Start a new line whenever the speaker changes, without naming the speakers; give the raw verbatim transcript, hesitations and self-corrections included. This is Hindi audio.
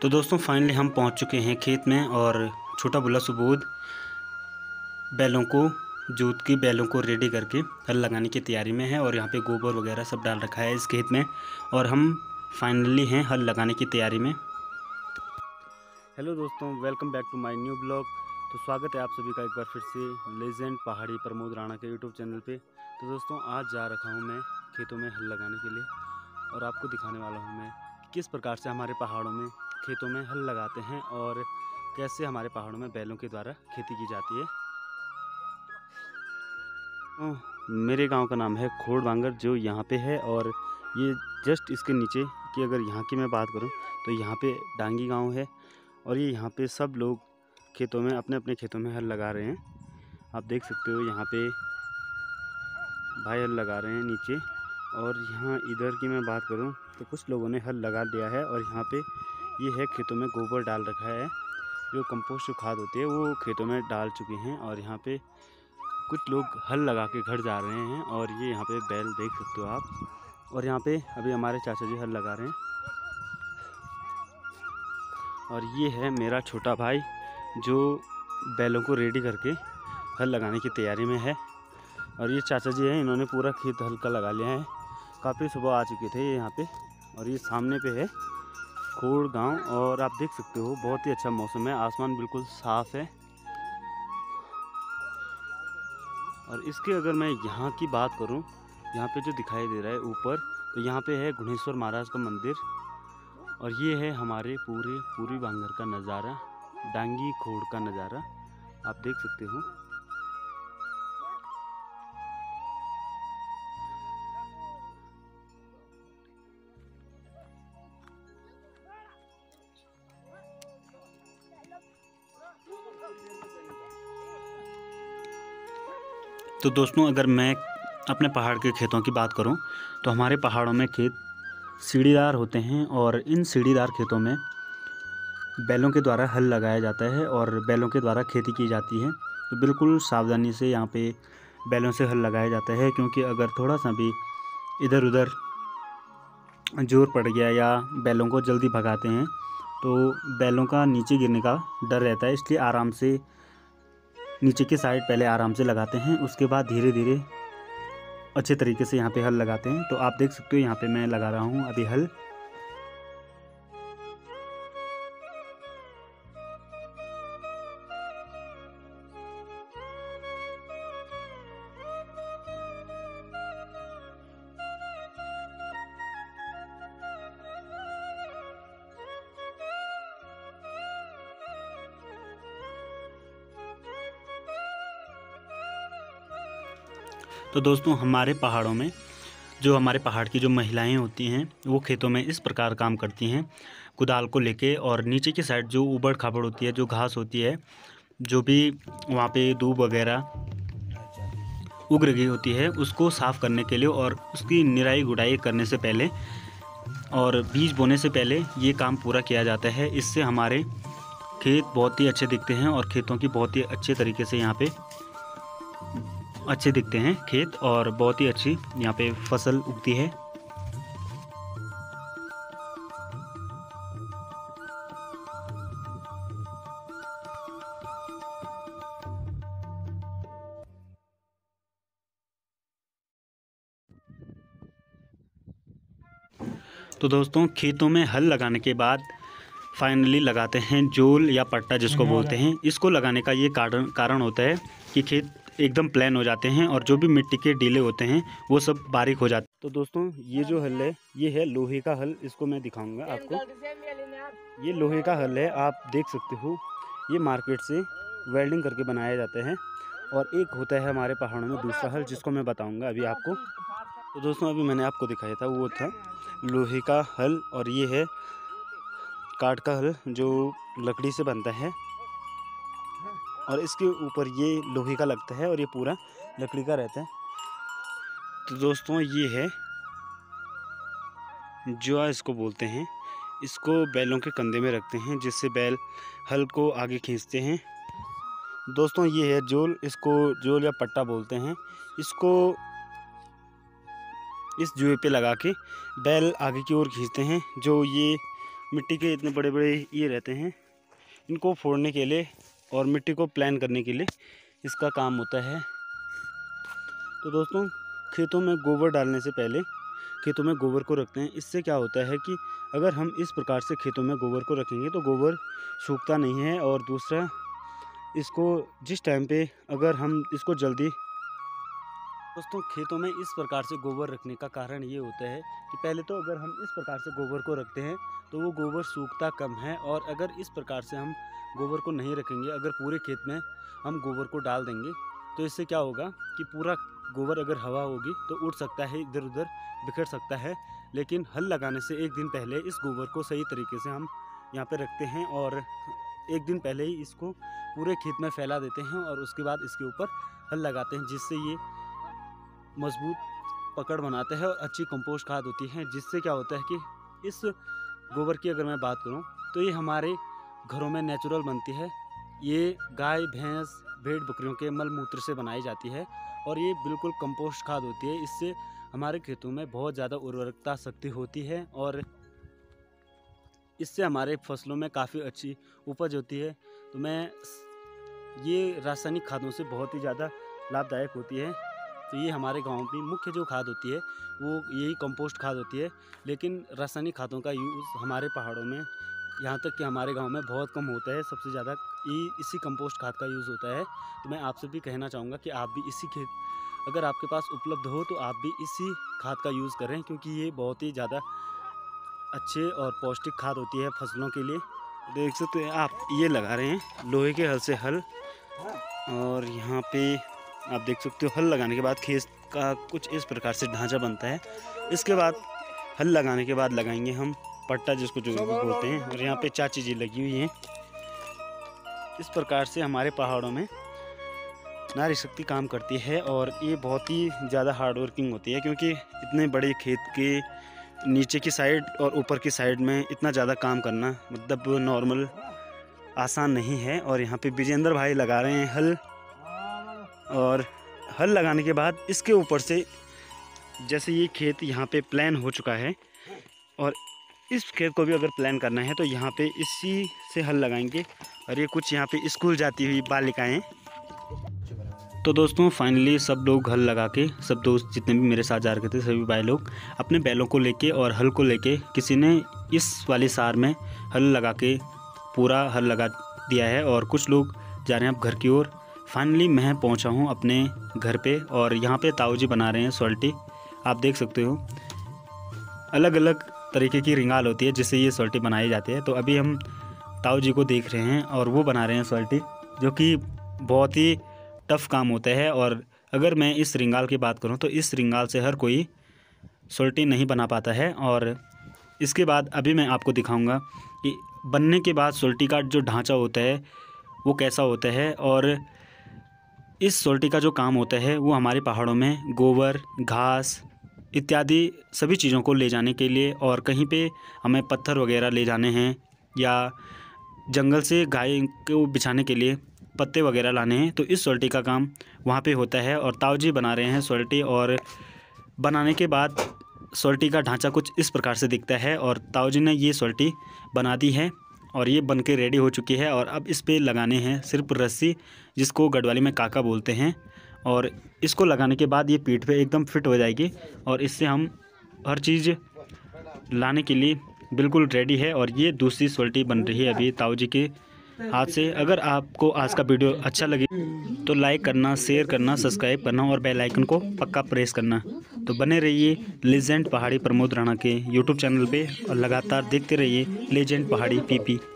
तो दोस्तों फाइनली हम पहुंच चुके हैं खेत में और छोटा बुल्ला सुबोध बैलों को जोत के बैलों को रेडी करके हल लगाने की तैयारी में है और यहाँ पे गोबर वगैरह सब डाल रखा है इस खेत में और हम फाइनली हैं हल लगाने की तैयारी में। हेलो दोस्तों, welcome back to my new blog. तो स्वागत है आप सभी का एक बार फिर से लेजेंड पहाड़ी प्रमोद राणा के यूट्यूब चैनल पे। तो दोस्तों आज जा रखा हूँ मैं खेतों में हल लगाने के लिए और आपको दिखाने वाला हूँ मैं किस प्रकार से हमारे पहाड़ों में खेतों में हल लगाते हैं और कैसे हमारे पहाड़ों में बैलों के द्वारा खेती की जाती है। तो मेरे गांव का नाम है खोड़ बांगर जो यहाँ पे है और ये जस्ट इसके नीचे की अगर यहाँ की मैं बात करूँ तो यहाँ पे डांगी गांव है और ये यहाँ पे सब लोग खेतों में अपने अपने खेतों में हल लगा रहे हैं। आप देख सकते हो यहाँ पे भाई हल लगा रहे हैं नीचे और यहाँ इधर की मैं बात करूँ तो कुछ लोगों ने हल लगा दिया है और यहाँ पे ये है खेतों में गोबर डाल रखा है, जो कंपोस्ट जो खाद होती है वो खेतों में डाल चुके हैं और यहाँ पे कुछ लोग हल लगा के घर जा रहे हैं और ये यहाँ पे बैल देख सकते हो आप। और यहाँ पे अभी हमारे चाचा जी हल लगा रहे हैं और ये है मेरा छोटा भाई जो बैलों को रेडी करके हल लगाने की तैयारी में है। और ये चाचा जी हैं, इन्होंने पूरा खेत हल्का लगा लिया है, काफ़ी सुबह आ चुके थे यहाँ पे। और ये सामने पे है खोड़ गांव और आप देख सकते हो बहुत ही अच्छा मौसम है, आसमान बिल्कुल साफ़ है। और इसके अगर मैं यहाँ की बात करूँ, यहाँ पे जो दिखाई दे रहा है ऊपर, तो यहाँ पे है गुणेश्वर महाराज का मंदिर और ये है हमारे पूरे पूरी बांगर का नज़ारा, डांगी खोड़ का नज़ारा आप देख सकते हो। तो दोस्तों अगर मैं अपने पहाड़ के खेतों की बात करूं तो हमारे पहाड़ों में खेत सीढ़ीदार होते हैं और इन सीढ़ीदार खेतों में बैलों के द्वारा हल लगाया जाता है और बैलों के द्वारा खेती की जाती है। तो बिल्कुल सावधानी से यहाँ पे बैलों से हल लगाया जाता है, क्योंकि अगर थोड़ा सा भी इधर उधर जोर पड़ गया या बैलों को जल्दी भगाते हैं तो बैलों का नीचे गिरने का डर रहता है, इसलिए आराम से नीचे की साइड पहले आराम से लगाते हैं, उसके बाद धीरे धीरे अच्छे तरीके से यहाँ पे हल लगाते हैं। तो आप देख सकते हो यहाँ पे मैं लगा रहा हूँ अभी हल। तो दोस्तों हमारे पहाड़ों में जो हमारे पहाड़ की जो महिलाएं होती हैं वो खेतों में इस प्रकार काम करती हैं, कुदाल को लेके और नीचे की साइड जो ऊबड़ खाबड़ होती है, जो घास होती है, जो भी वहाँ पे दूब वगैरह उग रही होती है, उसको साफ़ करने के लिए और उसकी निराई गुड़ाई करने से पहले और बीज बोने से पहले ये काम पूरा किया जाता है। इससे हमारे खेत बहुत ही अच्छे दिखते हैं और खेतों की बहुत ही अच्छे तरीके से यहाँ पे अच्छे दिखते हैं खेत और बहुत ही अच्छी यहाँ पे फसल उगती है। तो दोस्तों खेतों में हल लगाने के बाद फाइनली लगाते हैं जोल या पट्टा जिसको बोलते हैं। इसको लगाने का ये कारण कारण होता है कि खेत एकदम प्लेन हो जाते हैं और जो भी मिट्टी के डीले होते हैं वो सब बारीक हो जाते हैं। तो दोस्तों ये जो हल है ये है लोहे का हल, इसको मैं दिखाऊंगा आपको। ये लोहे का हल है, आप देख सकते हो, ये मार्केट से वेल्डिंग करके बनाया जाता है। और एक होता है हमारे पहाड़ों में दूसरा हल जिसको मैं बताऊँगा अभी आपको। तो दोस्तों अभी मैंने आपको दिखाया था वो था लोहे का हल और ये है काठ का हल जो लकड़ी से बनता है और इसके ऊपर ये लोहे का लगता है और ये पूरा लकड़ी का रहता है। तो दोस्तों ये है जुआ इसको बोलते हैं, इसको बैलों के कंधे में रखते हैं जिससे बैल हल को आगे खींचते हैं। दोस्तों ये है जोल, इसको जोल या पट्टा बोलते हैं। इसको इस जुए पे लगा के बैल आगे की ओर खींचते हैं। जो ये मिट्टी के इतने बड़े बड़े ये रहते हैं, इनको फोड़ने के लिए और मिट्टी को प्लान करने के लिए इसका काम होता है। तो दोस्तों, खेतों में गोबर डालने से पहले खेतों में गोबर को रखते हैं। इससे क्या होता है कि अगर हम इस प्रकार से खेतों में गोबर को रखेंगे तो गोबर सूखता नहीं है। और दूसरा, इसको जिस टाइम पे अगर हम इसको जल्दी दोस्तों खेतों में इस प्रकार से गोबर रखने का कारण ये होता है कि पहले तो अगर हम इस प्रकार से गोबर को रखते हैं तो वो गोबर सूखता कम है। और अगर इस प्रकार से हम गोबर को नहीं रखेंगे, अगर पूरे खेत में हम गोबर को डाल देंगे तो इससे क्या होगा कि पूरा गोबर अगर हवा होगी तो उड़ सकता है, इधर उधर बिखर सकता है। लेकिन हल लगाने से एक दिन पहले इस गोबर को सही तरीके से हम यहाँ पे रखते हैं और एक दिन पहले ही इसको पूरे खेत में फैला देते हैं और उसके बाद इसके ऊपर हल लगाते हैं, जिससे ये मजबूत पकड़ बनाता है और अच्छी कंपोस्ट खाद होती है। जिससे क्या होता है कि इस गोबर की अगर मैं बात करूँ तो ये हमारे घरों में नेचुरल बनती है। ये गाय भैंस भेड़ बकरियों के मल मूत्र से बनाई जाती है और ये बिल्कुल कंपोस्ट खाद होती है। इससे हमारे खेतों में बहुत ज़्यादा उर्वरकता शक्ति होती है और इससे हमारे फसलों में काफ़ी अच्छी उपज होती है। तो मैं ये रासायनिक खादों से बहुत ही ज़्यादा लाभदायक होती है। तो ये हमारे गांव की मुख्य जो खाद होती है वो यही कंपोस्ट खाद होती है। लेकिन रासायनिक खादों का यूज़ हमारे पहाड़ों में, यहाँ तक कि हमारे गांव में बहुत कम होता है। सबसे ज़्यादा ये इसी कंपोस्ट खाद का यूज़ होता है। तो मैं आपसे भी कहना चाहूँगा कि आप भी इसी खेत अगर आपके पास उपलब्ध हो तो आप भी इसी खाद का यूज़ करें, क्योंकि ये बहुत ही ज़्यादा अच्छे और पौष्टिक खाद होती है फसलों के लिए। देख सकते हैं आप, ये लगा रहे हैं लोहे के हल से हल, और यहाँ पे आप देख सकते हो हल लगाने के बाद खेत का कुछ इस प्रकार से ढांचा बनता है। इसके बाद हल लगाने के बाद लगाएंगे हम पट्टा, जिसको जो भी बोलते हैं। और यहाँ पे चार चीज़ें लगी हुई हैं। इस प्रकार से हमारे पहाड़ों में नारी शक्ति काम करती है और ये बहुत ही ज़्यादा हार्ड वर्किंग होती है, क्योंकि इतने बड़े खेत के नीचे की साइड और ऊपर की साइड में इतना ज़्यादा काम करना मतलब नॉर्मल आसान नहीं है। और यहाँ पे विजेंद्र भाई लगा रहे हैं हल, और हल लगाने के बाद इसके ऊपर से जैसे ये खेत यहाँ पे प्लान हो चुका है और इस खेत को भी अगर प्लान करना है तो यहाँ पे इसी से हल लगाएंगे। और ये कुछ यहाँ पे स्कूल जाती हुई बालिकाएं। तो दोस्तों फाइनली सब लोग हल लगा के, सब दोस्त जितने भी मेरे साथ जा रहे थे सभी भाई लोग अपने बैलों को लेके और हल को लेके, किसी ने इस वाली सार में हल लगा के पूरा हल लगा दिया है और कुछ लोग जा रहे हैं अब घर की ओर। फाइनली मैं पहुंचा हूं अपने घर पे और यहाँ पे ताऊ जी बना रहे हैं सोल्टी। आप देख सकते हो अलग अलग तरीके की रिंगाल होती है जिससे ये सोल्टी बनाई जाती है। तो अभी हम ताऊ जी को देख रहे हैं और वो बना रहे हैं सोल्टी, जो कि बहुत ही टफ़ काम होता है। और अगर मैं इस रिंगाल की बात करूं तो इस रिंगाल से हर कोई सोल्टी नहीं बना पाता है। और इसके बाद अभी मैं आपको दिखाऊंगा कि बनने के बाद सोल्टी का जो ढांचा होता है वो कैसा होता है। और इस सोल्टी का जो काम होता है वो हमारे पहाड़ों में गोबर, घास इत्यादि सभी चीज़ों को ले जाने के लिए, और कहीं पे हमें पत्थर वगैरह ले जाने हैं या जंगल से गाय को बिछाने के लिए पत्ते वगैरह लाने हैं, तो इस सोल्टी का काम वहाँ पे होता है। और ताऊ जी बना रहे हैं सोल्टी, और बनाने के बाद सोल्टी का ढांचा कुछ इस प्रकार से दिखता है। और ताऊ जी ने ये सोल्टी बना दी है और ये बन के रेडी हो चुकी है। और अब इस पे लगाने हैं सिर्फ रस्सी, जिसको गढ़वाली में काका बोलते हैं। और इसको लगाने के बाद ये पीठ पे एकदम फिट हो जाएगी और इससे हम हर चीज़ लाने के लिए बिल्कुल रेडी है। और ये दूसरी सोल्टी बन रही है अभी ताऊ जी के हाथ से। अगर आपको आज का वीडियो अच्छा लगे तो लाइक करना, शेयर करना, सब्सक्राइब करना और बेल आइकन को पक्का प्रेस करना। तो बने रहिए लेजेंड पहाड़ी प्रमोद राणा के यूट्यूब चैनल पे और लगातार देखते रहिए लेजेंड पहाड़ी पीपी।